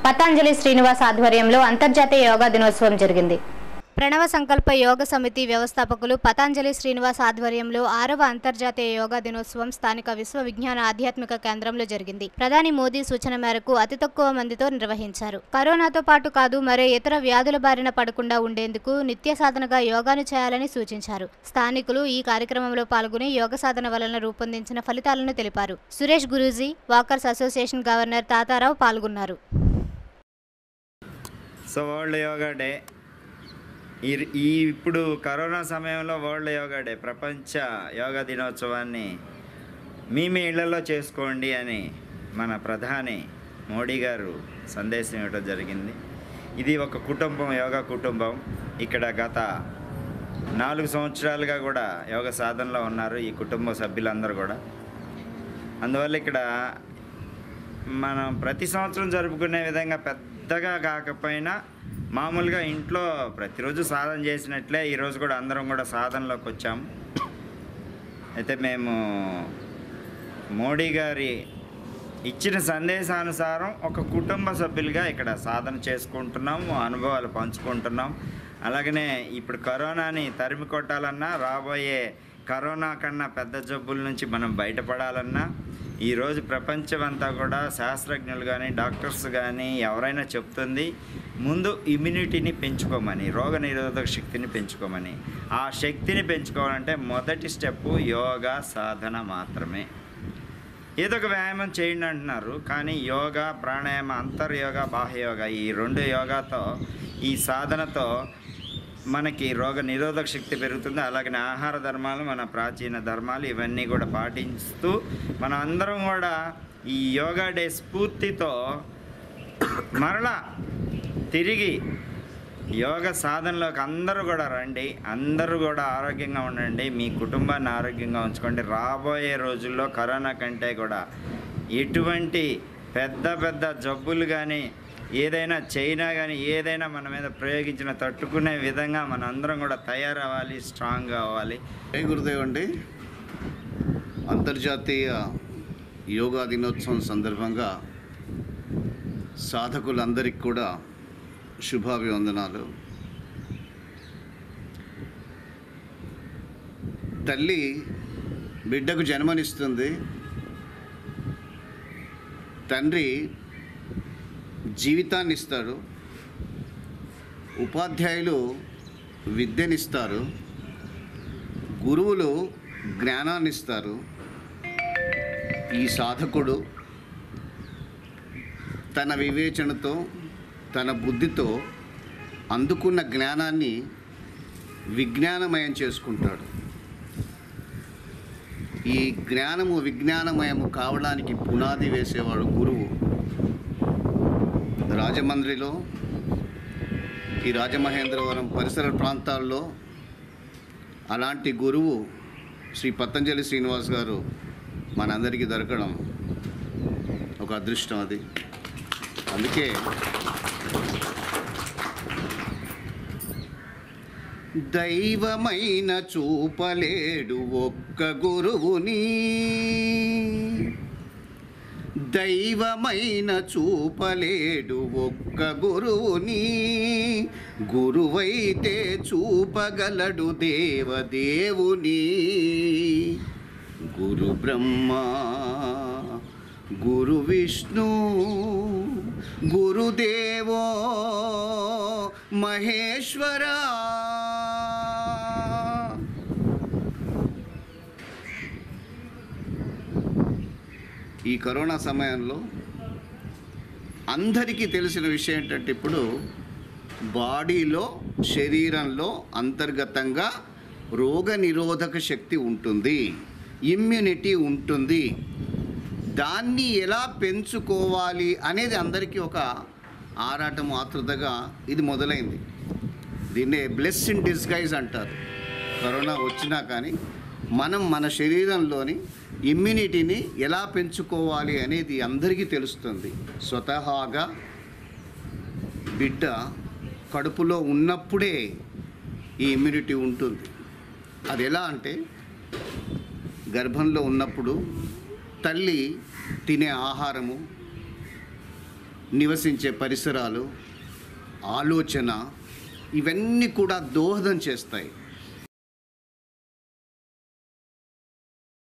పతంజలి శ్రీనివాస్ ఆధ్వర్యంలో అంతర్జాతీయ యోగా దినోత్సవం జరిగింది. ప్రణవ సంకల్ప యోగ సమితి వ్యవస్థాపకులు పతంజలి శ్రీనివాస్ ఆధ్వర్యంలో 6వ అంతర్జాతీయ యోగా దినోత్సవం స్థానిక విశ్వ విజ్ఞాన ఆధ్యాత్మిక కేంద్రంలో జరిగింది. ప్రధాని మోదీ సూచన మేరకు అతి తక్కువ మందితో నిర్వహించారు. కరోనాతో పాటు కాదు మరే ఇతర వ్యాధుల బారిన పడకుండా ఉండేందుకు నిత్య సాధనగా యోగాను చేయాలని సూచించారు. స్థానికులు ఈ కార్యక్రమంలో పాల్గొని యోగ సాధన వలన రూపొందించిన ఫలితాలను తెలిపారు. Suresh Guruji, walkers association governor Tatarao పాల్గొన్నారు. వరల్డ్ యోగా డే ఇప్పుడు కరోనా సమయంలో వరల్డ్ యోగా డే, ప్రపంచ యోగా దినోత్సవాన్ని మీ ఇళ్లలో చేసుకోండి అని మన ప్రధాని మోడీ గారు సందేశం ఇవ్వడం జరిగింది. ఇది ఒక కుటుంబం, యోగా కుటుంబం. ఇక్కడ గత 4 సంవత్సరాలుగా కూడా యోగ సాధనలో ఉన్నారు ఈ కుటుంబ సభ్యులందరూ కూడా. అందువల్ల ఇక్కడ మనం ప్రతి సంవత్సరం జరుపుకునే విధంగా పెద్దగా కాకపోయినా మామూలుగా ఇంట్లో ప్రతిరోజు సాధన చేసినట్లే ఈరోజు కూడా అందరం కూడా సాధనలోకి వచ్చాము. అయితే మేము మోడీ గారి ఇచ్చిన సందేశానుసారం ఒక కుటుంబ సభ్యులుగా ఇక్కడ సాధన చేసుకుంటున్నాము, అనుభవాలు పంచుకుంటున్నాం. అలాగనే ఇప్పుడు కరోనాని తరిమి కొట్టాలన్నా, రాబోయే కరోనా కన్నా పెద్ద జబ్బుల నుంచి మనం బయటపడాలన్నా ఈరోజు ప్రపంచమంతా కూడా శాస్త్రజ్ఞులు కానీ డాక్టర్స్ కానీ ఎవరైనా చెప్తుంది ముందు ఇమ్యూనిటీని పెంచుకోమని, రోగ నిరోధక శక్తిని పెంచుకోమని. ఆ శక్తిని పెంచుకోవాలంటే మొదటి స్టెప్పు యోగా సాధన మాత్రమే. ఏదో ఒక వ్యాయామం చేయండి అంటున్నారు, కానీ యోగా, ప్రాణాయామ, అంతర్యోగా, బాహ్యయోగా ఈ 2 యోగాతో, ఈ సాధనతో మనకి రోగ నిరోధక శక్తి పెరుగుతుంది. అలాగే ఆహార ధర్మాలు, మన ప్రాచీన ధర్మాలు ఇవన్నీ కూడా పాటిస్తూ మనం అందరం కూడా ఈ యోగా డే స్ఫూర్తితో మరలా తిరిగి యోగ సాధనలోకి అందరూ కూడా రండి. అందరూ కూడా ఆరోగ్యంగా ఉండండి, మీ కుటుంబాన్ని ఆరోగ్యంగా ఉంచుకోండి. రాబోయే రోజుల్లో కరోనా కంటే కూడా ఎటువంటి పెద్ద జబ్బులు కానీ ఏదైనా చైనా కానీ ఏదైనా మన మీద ప్రయోగించిన తట్టుకునే విధంగా మన అందరం కూడా తయారవ్వాలి, స్ట్రాంగ్గా అవ్వాలి. జై గురుదేవ్ అండి. అంతర్జాతీయ యోగా దినోత్సవం సందర్భంగా సాధకులందరికీ కూడా శుభాభివందనాలు. తల్లి బిడ్డకు జన్మనిస్తుంది, తండ్రి జీవితాన్ని ఇస్తాడు, ఉపాధ్యాయులు విద్యనిస్తారు, గురువులు జ్ఞానాన్ని ఇస్తారు. ఈ సాధకుడు తన వివేచనతో, తన బుద్ధితో అందుకున్న జ్ఞానాన్ని విజ్ఞానమయం చేసుకుంటాడు. ఈ జ్ఞానము విజ్ఞానమయము కావడానికి పునాది వేసేవాడు గురువు. రాజమండ్రిలో, ఈ రాజమహేంద్రవరం పరిసర ప్రాంతాల్లో అలాంటి గురువు శ్రీ పతంజలి శ్రీనివాస్ గారు మనందరికీ దొరకడం ఒక అదృష్టం. అది అందుకే దైవమైన చూపలేడు ఒక్క గురువుని, దైవమైన చూపలేడు ఒక్క గురువుని, గురువైతే చూపగలడు దేవదేవుని. గురు బ్రహ్మ, గురు విష్ణు, గురుదేవో మహేశ్వరా. ఈ కరోనా సమయంలో అందరికీ తెలిసిన విషయం ఏంటంటే, ఇప్పుడు బాడీలో, శరీరంలో అంతర్గతంగా రోగ నిరోధక శక్తి ఉంటుంది, ఇమ్యూనిటీ ఉంటుంది. దాన్ని ఎలా పెంచుకోవాలి అనేది అందరికీ ఒక ఆరాటం, ఆతృతగా ఇది మొదలైంది. దీన్నే బ్లెస్ ఇన్ డిస్గైజ్ అంటారు. కరోనా వచ్చినా కానీ మనం మన శరీరంలోని ఇమ్యూనిటీని ఎలా పెంచుకోవాలి అనేది అందరికీ తెలుస్తుంది. స్వతహాగా బిడ్డ కడుపులో ఉన్నప్పుడే ఈ ఇమ్యూనిటీ ఉంటుంది. అది ఎలా అంటే, గర్భంలో ఉన్నప్పుడు తల్లి తినే ఆహారము, నివసించే పరిసరాలు, ఆలోచన ఇవన్నీ కూడా దోహదం చేస్తాయి.